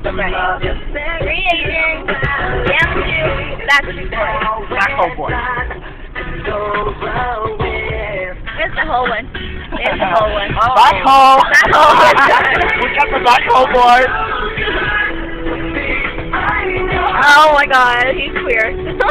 meSUpretty. Creation, BackStreet Boys. Black Hole Boy. Where's the whole one? There's the whole one. Black Hole! Black Hole! We got the Black Hole Boy! Oh my god, he's queer.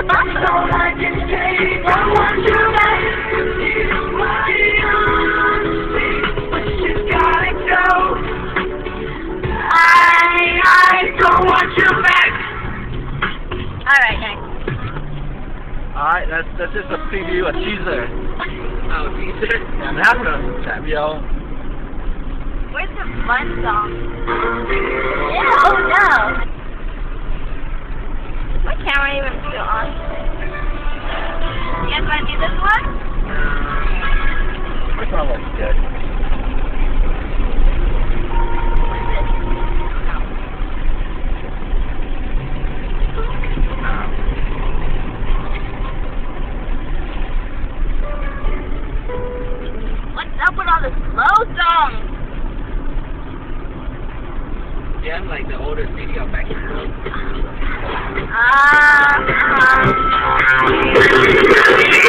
Alright, next. Alright, that's just a preview, a teaser. Oh, teaser? I'm having a chat, yo. Where's the fun song? Yeah, oh no. My camera even still on. You guys want to do this one? First one looks good. What's up with all the slow songs? Yeah, I'm like the oldest CD of BackStreet. Ah.